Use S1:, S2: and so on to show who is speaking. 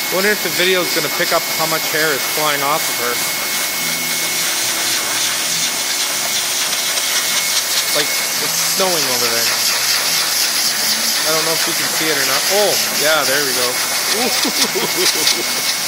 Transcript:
S1: Wonder if the video is gonna pick up how much hair is flying off of her. Like it's snowing over there. I don't know if you can see it or not. Oh, yeah, there we go.